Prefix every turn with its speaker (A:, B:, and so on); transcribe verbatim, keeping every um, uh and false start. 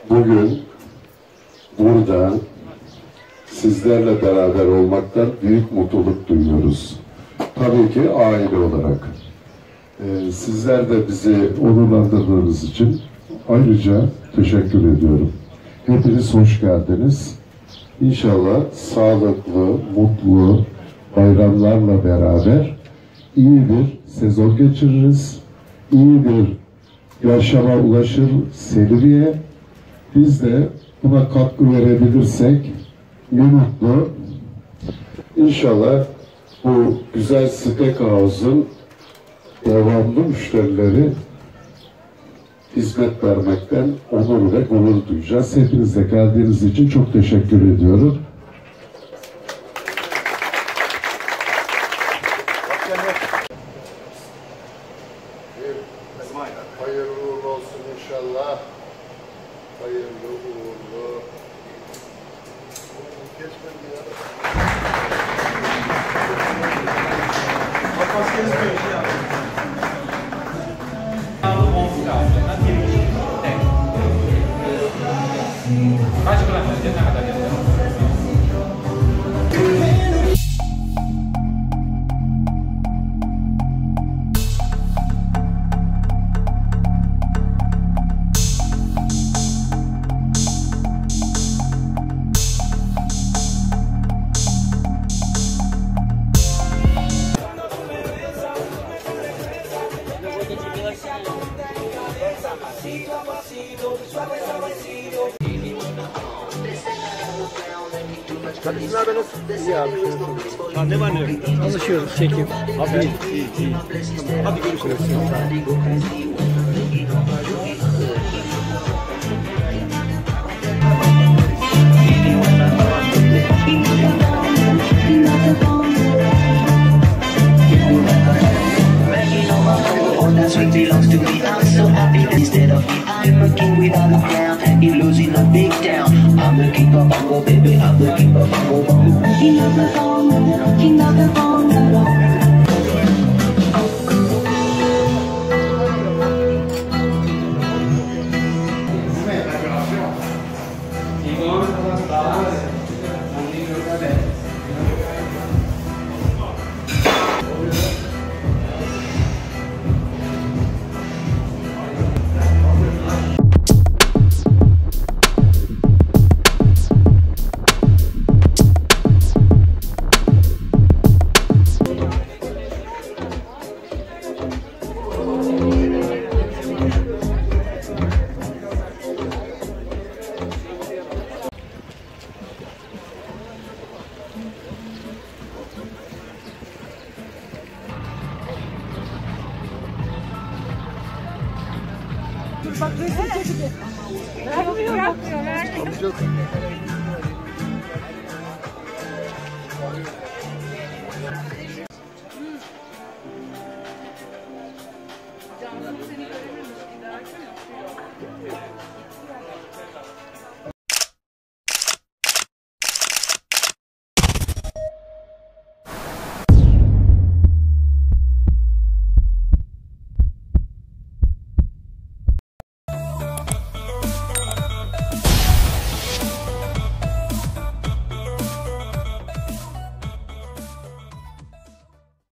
A: bugün burada sizlerle beraber olmaktan büyük mutluluk duyuyoruz. Tabii ki aile olarak. Ee, sizler de bizi onurlandırdığınız için ayrıca teşekkür ediyorum. Hepiniz hoş geldiniz. İnşallah sağlıklı, mutlu bayramlarla beraber iyi bir sezon geçiririz. İyi bir yaşama ulaşır Selviye. Biz de buna katkı verebilirsek ne mutlu. İnşallah bu güzel steakhouse'un devamlı müşterileri hizmet vermekten onur ve gurur duyacağız. Hepinize geldiğiniz için çok teşekkür ediyorum.
B: Hayırlı uğurlu olsun inşallah. Hayırlı uğurlu. Geçmedi ya.
C: Kapas gezmiyor ya. Kaç gram ne kadar yazıyor?
B: Kardeşim abi nasıl? İyi abi.
D: Ha, ne var ne yok? Alışıyoruz, çekim. Abi iyi, iyi, iyi. Tamam. Hadi görüşürüz.
E: That's what belongs to me. I'm so happy that instead of me, I'm a king without a crown. You're losing a big town. I'm the king of bongo, baby. I'm the king of bongo, bongo. King of the bongo, king of the bongo.
F: Bak resim çekecek. Vermiyor, vermiyor, vermiyor. Canım seni görememiş. Bir dahaki mi?